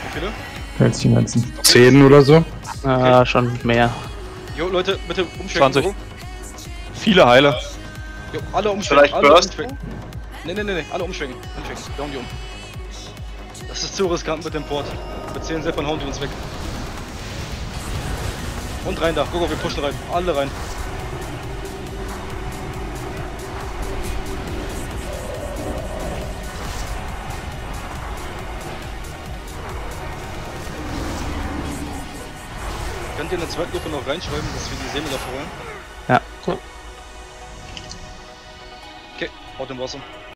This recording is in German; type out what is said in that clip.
Wie viele? Hältst die ganzen. 10 oder so. Ah, schon mehr. Jo, Leute, bitte umschwenken. 20. So. Viele Heile. Jo, alle umschwenken. Vielleicht Alle Burst? umschwenken. Nee, alle umschwenken. Wir hauen die um. Das ist zu riskant mit dem Port. Wir zählen Sepp und hauen die uns weg. Und rein da. Guck, wir pushen rein. Alle rein. Könnt ihr in der zweiten Gruppe noch reinschreiben, dass wir die Seele dafür holen? Ja. Okay, haut den Boss um.